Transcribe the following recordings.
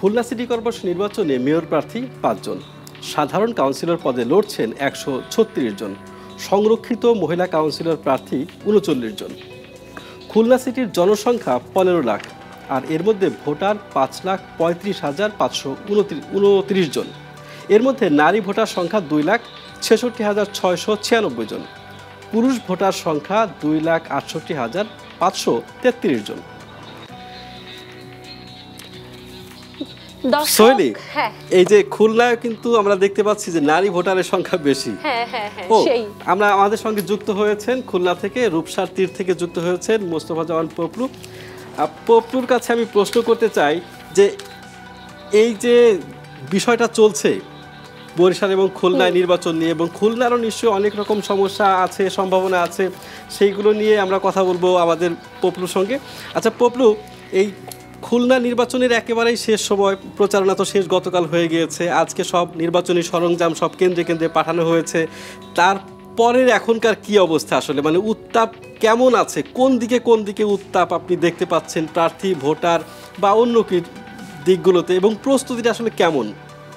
Khulna city corporation নির্বাচনে mayor প্রার্থী ৫ জন, সাধারণ কাউন্সিলর পদে লড়ছেন ১৩৬ জন, সংরক্ষিত মহিলা কাউন্সিলর প্রার্থী ৩৯ জন। খুলনা সিটির জনসংখ্যা ১৫ লাখ, আর এর মধ্যে ভোটার ৫,৩৫,৫২৯ জন। এর মধ্যে নারী ভোটার সংখ্যা ২,৬৬,৬৯৬ জন, পুরুষ ভোটার সংখ্যা ২,৬৮,৫৩৩ জন। সোহেলি, এই যে খুলনায় কিন্তু আমরা দেখতে পাচ্ছি যে নারী ভোটারের সংখ্যা বেশি। আমরা আমাদের সঙ্গে যুক্ত হয়েছেন খুলনা থেকে, রূপসার তীর থেকে যুক্ত হয়েছেন মোস্তফা জামান পপলু। পপলুর কাছে আমি প্রশ্ন করতে চাই যে এই যে বিষয়টা চলছে বরিশাল এবং খুলনায় নির্বাচন নিয়ে, এবং খুলনারও নিশ্চয়ই অনেক রকম সমস্যা আছে, সম্ভাবনা আছে, সেইগুলো নিয়ে আমরা কথা বলবো আমাদের পপলুর সঙ্গে। আচ্ছা পপলু, এই খুলনা নির্বাচনের একেবারেই শেষ সময়, প্রচারণা তো শেষ গতকাল হয়ে গিয়েছে, আজকে সব নির্বাচনী সরঞ্জাম সব কেন্দ্রে কেন্দ্রে পাঠানো হয়েছে, তারপরের এখনকার কি অবস্থা আসলে, মানে উত্তাপ কেমন আছে, কোন দিকে উত্তাপ আপনি দেখতে পাচ্ছেন প্রার্থী, ভোটার বা অন্য কি দিকগুলোতে, এবং প্রস্তুতিটা আসলে কেমন?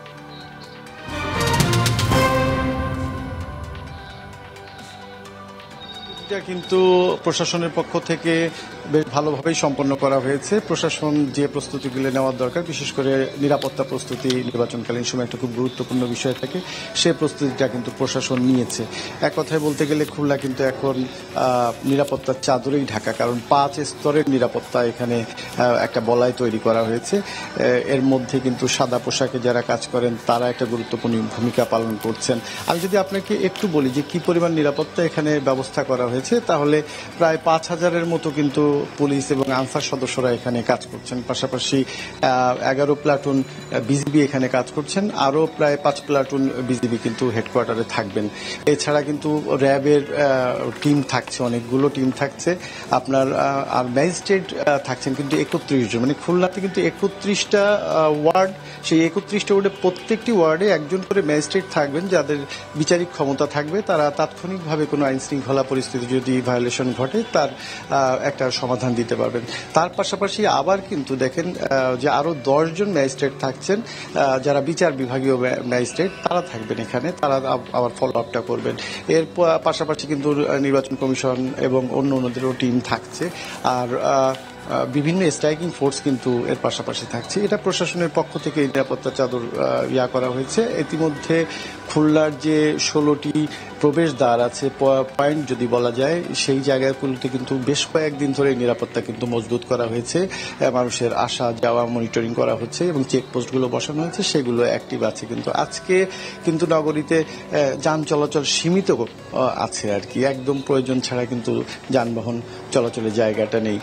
কিন্তু প্রশাসনের পক্ষ থেকে বেশ ভালোভাবেই সম্পন্ন করা হয়েছে। প্রশাসন যে প্রস্তুতিগুলো নেওয়ার দরকার, বিশেষ করে নিরাপত্তা প্রস্তুতি নির্বাচনকালীন সময় একটা খুব গুরুত্বপূর্ণ বিষয় থাকে, সে প্রস্তুতিটা কিন্তু প্রশাসন নিয়েছে। এক কথায় বলতে গেলে খুলনা কিন্তু এখন নিরাপত্তার চাদরেই ঢাকা, কারণ 5 স্তরের নিরাপত্তা এখানে একটা বলয় তৈরি করা হয়েছে। এর মধ্যে কিন্তু সাদা পোশাকে যারা কাজ করেন তারা একটা গুরুত্বপূর্ণ ভূমিকা পালন করছেন। আমি যদি আপনাকে একটু বলি যে কি পরিমাণ নিরাপত্তা এখানে ব্যবস্থা করা হয়েছে, তাহলে প্রায় 5,000-এর মতো কিন্তু পুলিশ এবং আনসার সদস্যরা এখানে কাজ করছেন। পাশাপাশি 11 প্লাটুন বিজিবি এখানে কাজ করছেন, আরও প্রায় 5 প্লাটুন বিজিবি কিন্তু হেডকোয়ার্টারে থাকবেন। এছাড়া কিন্তু র্যাবের টিম থাকছে, অনেকগুলো টিম থাকছে আপনার, আর ম্যাজিস্ট্রেট থাকছেন কিন্তু 31 জন। মানে খুলনাতে কিন্তু 31টা ওয়ার্ড, সেই 31টা ওয়ার্ডে প্রত্যেকটি ওয়ার্ডে একজন করে ম্যাজিস্ট্রেট থাকবেন, যাদের বিচারিক ক্ষমতা থাকবে। তারা তাৎক্ষণিকভাবে কোনো আইন শৃঙ্খলা পরিস্থিতি যদি ভায়োলেশন ঘটে তার একটা সমাধান দিতে পারবেন। তার পাশাপাশি আবার কিন্তু দেখেন যে আরো 10 জন ম্যাজিস্ট্রেট থাকছেন, যারা বিচার বিভাগীয় ম্যাজিস্ট্রেট, তারা থাকবেন এখানে, তারা আবার ফলো আপটা করবেন। এর পাশাপাশি কিন্তু নির্বাচন কমিশন এবং অন্যদেরও টিম থাকছে, আর বিভিন্ন স্ট্রাইকিং ফোর্স কিন্তু এর পাশাপাশি থাকছে। এটা প্রশাসনের পক্ষ থেকে নিরাপত্তা চাদর করা হয়েছে। ইতিমধ্যে খুলনার যে 16টি প্রবেশদ্বার আছে, পয়েন্ট যদি বলা যায়, সেই জায়গাগুলোতে কিন্তু বেশ কয়েকদিন ধরে নিরাপত্তা কিন্তু মজবুত করা হয়েছে। মানুষের আসা যাওয়া মনিটরিং করা হচ্ছে এবং চেকপোস্টগুলো বসানো হয়েছে, সেগুলো অ্যাক্টিভ আছে। কিন্তু আজকে কিন্তু নগরীতে যান চলাচল সীমিত আছে আর কি, একদম প্রয়োজন ছাড়া কিন্তু যানবাহন চলাচলের জায়গাটা নেই।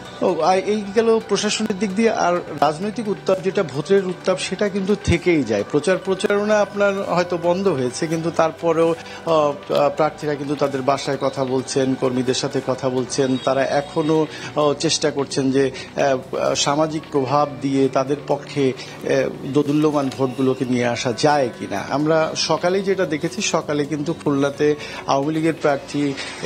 এই গেল প্রশাসনের দিক দিয়ে। আর রাজনৈতিক উত্তাপ, যেটা ভোটের উত্তাপ, সেটা কিন্তু থেকেই যায়। প্রচারণা আপনার হয়তো বন্ধ হয়েছে, কিন্তু তারপরেও প্রার্থীরা কিন্তু তাদের বাসায় কথা বলছেন, কর্মীদের সাথে কথা বলছেন। তারা এখনো চেষ্টা করছেন যে সামাজিক প্রভাব দিয়ে তাদের পক্ষে দোদুল্যমান ভোটগুলোকে নিয়ে আসা যায় কিনা। আমরা সকালেই যেটা দেখেছি, সকালে কিন্তু খুলনাতে আওয়ামী লীগের প্রার্থী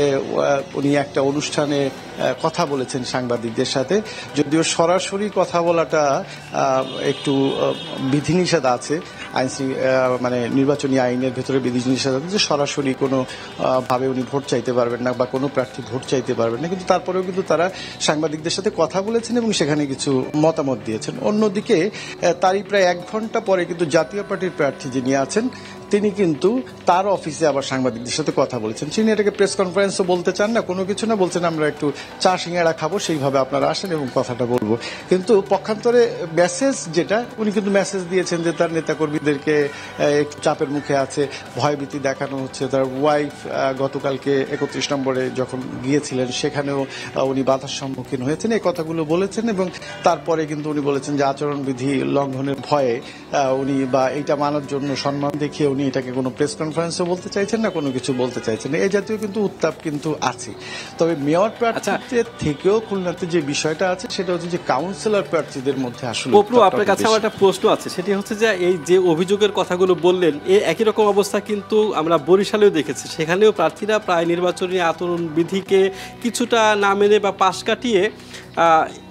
উনি একটা অনুষ্ঠানে কথা বলেছেন সাংবাদিকদের সাথে, যদিও সরাসরি কথা বলাটা একটু বিধিনিষেধ আছে, মানে নির্বাচনী আইনের ভেতরে বিধিনিষেধ আছে যে সরাসরি কোনো ভাবে উনি ভোট চাইতে পারবেন না বা কোনো প্রার্থী ভোট চাইতে পারবেন না। কিন্তু তারপরেও কিন্তু তারা সাংবাদিকদের সাথে কথা বলেছেন এবং সেখানে কিছু মতামত দিয়েছেন। অন্যদিকে তারই প্রায় 1 ঘন্টা পরে কিন্তু জাতীয় পার্টির প্রার্থী যিনি আছেন, তিনি কিন্তু তার অফিসে আবার সাংবাদিকদের সাথে কথা বলেছেন। তিনি এটাকে প্রেস কনফারেন্সও বলতে চান না, কোনো কিছু না, বলছেন আমরা একটু চা সিঙ্গাড়া খাবো, সেইভাবে আপনারা আসেন এবং কথাটা বলবো। কিন্তু পক্ষান্তরে মেসেজ যেটা, উনি কিন্তু মেসেজ দিয়েছেন যে তার নেতাকর্মীদেরকে একটু চাপের মুখে আছে, ভয়ভীতি দেখানো হচ্ছে। তার ওয়াইফ গতকালকে 31 নম্বরে যখন গিয়েছিলেন, সেখানেও উনি বাধার সম্মুখীন হয়েছেন, এই কথাগুলো বলেছেন। এবং তারপরে কিন্তু উনি বলেছেন যে আচরণবিধি লঙ্ঘনের ভয়ে উনি, বা এইটা মানার জন্য সম্মান দেখিয়ে উনি এটাকে কোনো প্রেস কনফারেন্সও বলতে চাইছেন না, কোনো কিছু বলতে চাইছেন না। এই জাতীয় কিন্তু উত্তাপ কিন্তু আছে। তবে মেয়র প্রার্থীদের থেকেও খুলনাতে যে বিষয়টা আছে, সেটা হচ্ছে যে কাউন্সিলর প্রার্থীদের মধ্যে আসলে আপনার কাছে আমার একটা প্রশ্ন আছে, সেটি হচ্ছে যে এই যে অভিযোগের কথাগুলো বললেন, একই রকম অবস্থা কিন্তু আমরা বরিশালেও দেখেছি। সেখানেও প্রার্থীরা প্রায় নির্বাচনী আচরণ বিধিকে কিছুটা না মেনে বা পাশ কাটিয়ে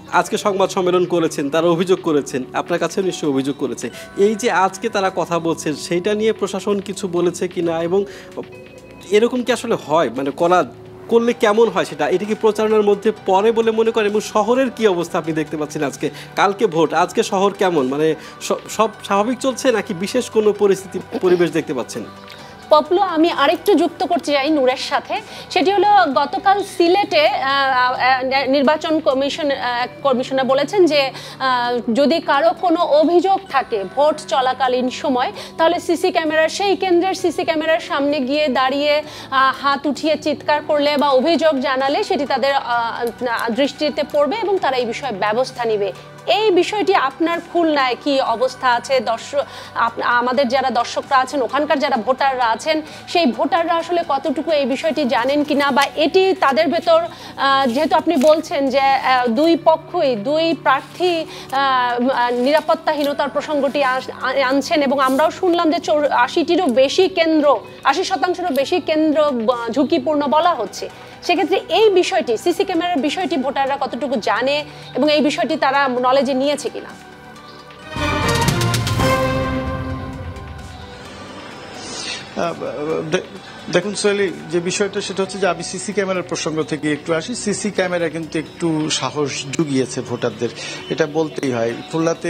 আজকে সংবাদ সম্মেলন করেছেন, তারা অভিযোগ করেছেন, আপনার কাছেও নিশ্চয়ই অভিযোগ করেছে। এই যে আজকে তারা কথা বলছেন, সেইটা নিয়ে প্রশাসন কিছু বলেছে কিনা, এবং এরকম কি আসলে হয়, মানে করলে কেমন হয় সেটা, এটা কি প্রচারণার মধ্যে পড়ে বলে মনে করেন? এবং শহরের কি অবস্থা আপনি দেখতে পাচ্ছেন আজকে, কালকে ভোট, আজকে শহর কেমন, মানে সব স্বাভাবিক চলছে নাকি বিশেষ কোনো পরিবেশ দেখতে পাচ্ছেন? পপলু, আমি আরেকটু যুক্ত করতে চাই নূরের সাথে। সেটি হলো গতকাল সিলেটে নির্বাচন কমিশনার বলেছেন যে যদি কারো কোনো অভিযোগ থাকে ভোট চলাকালীন সময়, তাহলে সিসি ক্যামেরার সেই কেন্দ্রের সিসি ক্যামেরার সামনে গিয়ে দাঁড়িয়ে হাত উঠিয়ে চিৎকার করলে বা অভিযোগ জানালে সেটি তাদের দৃষ্টিতে পড়বে এবং তারা এই বিষয়ে ব্যবস্থা নেবে। এই বিষয়টি আপনার খুলনায় কি অবস্থা আছে? আমাদের যারা দর্শকরা আছেন, ওখানকার যারা ভোটাররা আছেন, সেই ভোটাররা আসলে কতটুকু এই বিষয়টি জানেন কিনা, বা এটি তাদের ভেতর, যেহেতু আপনি বলছেন যে দুই পক্ষই, দুই প্রার্থী নিরাপত্তাহীনতার প্রসঙ্গটি আনছেন, এবং আমরাও শুনলাম যে 80%-ও বেশি কেন্দ্র ঝুঁকিপূর্ণ বলা হচ্ছে। সেক্ষেত্রে এই বিষয়টি, সিসি ক্যামেরার বিষয়টি ভোটাররা কতটুকু জানে এবং এই বিষয়টি তারা নলেজে নিয়েছে কিনা? দেখুন সোহেলি, যে বিষয়টা সেটা হচ্ছে যে আমি সিসি ক্যামেরার প্রসঙ্গ থেকে একটু আসি। সিসি ক্যামেরা কিন্তু একটু সাহস জুগিয়েছে ভোটারদের, এটা বলতেই হয়। খুলনাতে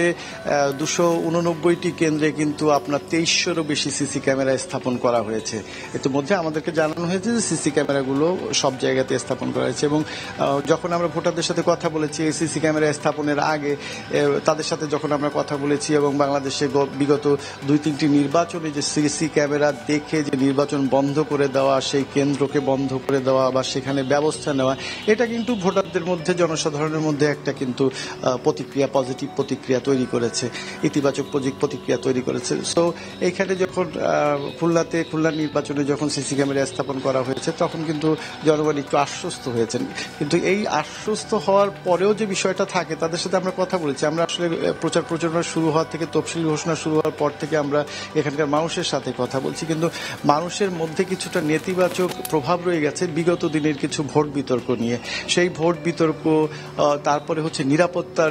289টি কেন্দ্রে কিন্তু আপনার 2300-এরও বেশি সিসি ক্যামেরা স্থাপন করা হয়েছে। ইতিমধ্যে আমাদেরকে জানানো হয়েছে যে সিসি ক্যামেরাগুলো সব জায়গাতে স্থাপন করা হয়েছে, এবং যখন আমরা ভোটারদের সাথে কথা বলেছি এই সিসি ক্যামেরা স্থাপনের আগে, তাদের সাথে যখন আমরা কথা বলেছি, এবং বাংলাদেশে বিগত 2-3টি নির্বাচনে যে সিসি ক্যামেরা দেখে যে নির্বাচন বন্ধ করে দেওয়া, সেই কেন্দ্রকে বন্ধ করে দেওয়া বা সেখানে ব্যবস্থা নেওয়া, এটা কিন্তু ভোটারদের মধ্যে, জনসাধারণের মধ্যে একটা কিন্তু প্রতিক্রিয়া, পজিটিভ প্রতিক্রিয়া তৈরি করেছে, ইতিবাচক প্রতিক্রিয়া তৈরি করেছে। সো এইখানে যখন খুলনার নির্বাচনে যখন সিসি ক্যামেরা স্থাপন করা হয়েছে, তখন কিন্তু জনগণ একটু আশ্বস্ত হয়েছেন। কিন্তু এই আশ্বস্ত হওয়ার পরেও যে বিষয়টা থাকে, তাদের সাথে আমরা কথা বলেছি। আমরা আসলে প্রচারণা শুরু হওয়ার থেকে, তফসিল ঘোষণা শুরু হওয়ার পর থেকে আমরা এখানকার মানুষের সাথে কথা বলছি, কিন্তু মানুষের মধ্যে কিছুটা নেতিবাচক প্রভাব রয়ে গেছে বিগত দিনের কিছু ভোট বিতর্ক নিয়ে। সেই ভোট বিতর্ক, তারপরে হচ্ছে নিরাপত্তার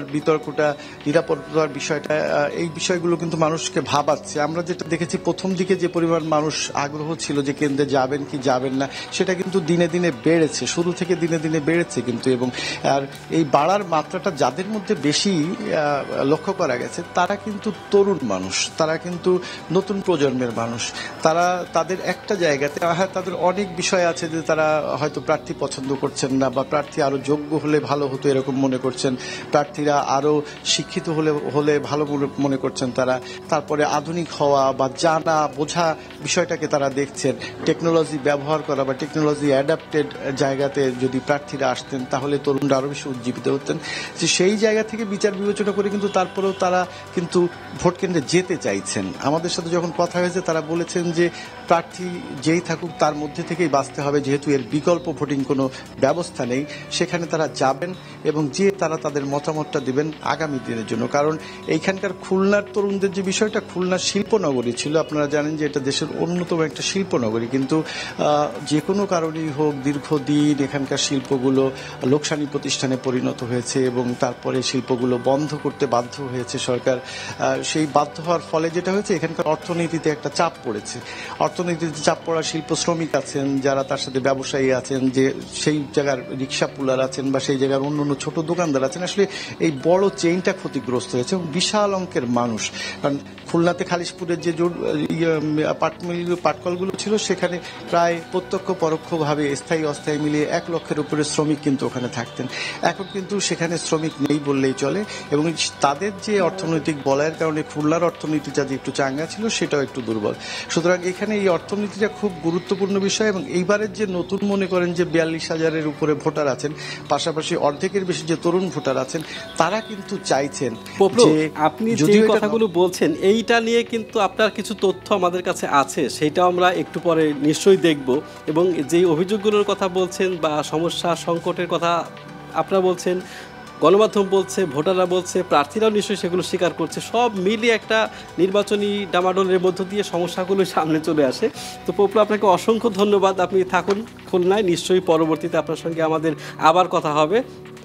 বিষয়টা, এই বিষয়গুলো কিন্তু মানুষকে ভাবাচ্ছে। আমরা যেটা দেখেছি, প্রথম দিকে যে পরিমাণ মানুষ আগ্রহ ছিল যে কেন্দ্রে যাবেন কি যাবেন না, সেটা কিন্তু দিনে দিনে বেড়েছে, শুরু থেকে দিনে দিনে বেড়েছে কিন্তু। এবং আর এই বাড়ার মাত্রাটা যাদের মধ্যে বেশি লক্ষ্য করা গেছে, তারা কিন্তু তরুণ মানুষ, তারা কিন্তু নতুন প্রজন্মের মানুষ। তাদের একটা জায়গাতে, হ্যাঁ, তাদের অনেক বিষয় আছে যে তারা হয়তো প্রার্থী পছন্দ করছেন না, বা প্রার্থী আরো যোগ্য হলে ভালো হতো এরকম মনে করছেন, প্রার্থীরা আরো শিক্ষিত হলে ভালো মনে করছেন তারা। তারপরে আধুনিক হওয়া বা জানা বোঝা বিষয়টাকে তারা দেখছেন। টেকনোলজি ব্যবহার করা বা টেকনোলজি অ্যাডাপ্টেড জায়গাতে যদি প্রার্থীরা আসতেন, তাহলে তরুণরা আরো বেশি উজ্জীবিত হতেন। যে সেই জায়গা থেকে বিচার বিবেচনা করে কিন্তু তারপরেও তারা কিন্তু ভোট কেন্দ্রে যেতে চাইছেন। আমাদের সাথে যখন কথা হয়েছে, তারা বলেছেন যে প্রার্থী যেই থাকুক তার মধ্যে থেকেই বাঁচতে হবে, যেহেতু এর বিকল্প ভোটিং কোনো ব্যবস্থা নেই। সেখানে তারা যাবেন এবং যে তারা তাদের মতামতটা দিবেন আগামী দিনের জন্য। কারণ এইখানকার খুলনার তরুণদের যে বিষয়টা, খুলনার শিল্পনগরী ছিল, আপনারা জানেন যে এটা দেশের অন্যতম একটা শিল্পনগরী, কিন্তু যে কোনো কারণেই হোক দীর্ঘদিন এখানকার শিল্পগুলো লোকসানি প্রতিষ্ঠানে পরিণত হয়েছে, এবং তারপরে শিল্পগুলো বন্ধ করতে বাধ্য হয়েছে সরকার। সেই বাধ্য হওয়ার ফলে যেটা হয়েছে, এখানকার অর্থনীতিতে একটা চাপ পড়েছে। অর্থনীতিতে চাপ পড়া শিল্প শ্রমিক আছেন, যারা তার সাথে ব্যবসায়ী আছেন, যে সেই জায়গার রিক্সা পুলার আছেন, বা সেই জায়গার অন্য ছোট দোকানদার আছেন, আসলে এই বড় চেইনটা ক্ষতিগ্রস্ত হয়েছে, এবং বিশাল অঙ্কের মানুষ। কারণ খুলনাতে খালিশপুরের যে পাটকলগুলো ছিল, সেখানে প্রায় প্রত্যক্ষ পরোক্ষভাবে স্থায়ী অস্থায়ী মিলিয়ে 1 লক্ষের উপরে শ্রমিক কিন্তু ওখানে থাকতেন। এখন কিন্তু সেখানে শ্রমিক নেই বললেই চলে, এবং তাদের যে অর্থনৈতিক বলয়ের কারণে খুলনার অর্থনীতিটা যে একটু চাঙ্গা ছিল, সেটাও একটু দুর্বল। সুতরাং এখানে এই অর্থনীতিটা খুব গুরুত্বপূর্ণ বিষয়। এবং এইবারের যে নতুন, মনে করেন যে 42,000-এর উপরে ভোটার আছেন, পাশাপাশি অর্ধেকের বেশি যে তরুণ ভোটার আছেন, তারা কিন্তু চাইছেন যে, আপনি যে কথাগুলো বলছেন, এইটা নিয়ে কিন্তু আপনার কিছু তথ্য আমাদের কাছে আছে, সেটাও আমরা একটু পরে নিশ্চয়ই দেখব। এবং যে অভিযোগগুলোর কথা বলছেন বা সমস্যা সংকটের কথা আপনারা বলছেন, গণমাধ্যম বলছে, ভোটাররা বলছে, প্রার্থীরাও নিশ্চয়ই সেগুলো স্বীকার করছে, সব মিলিয়ে একটা নির্বাচনী ডামাডোলের মধ্য দিয়ে সমস্যাগুলো সামনে চলে আসে। তো পপলু, আপনাকে অসংখ্য ধন্যবাদ। আপনি থাকুন খুলনায়, নিশ্চয়ই পরবর্তীতে আপনার সঙ্গে আমাদের আবার কথা হবে।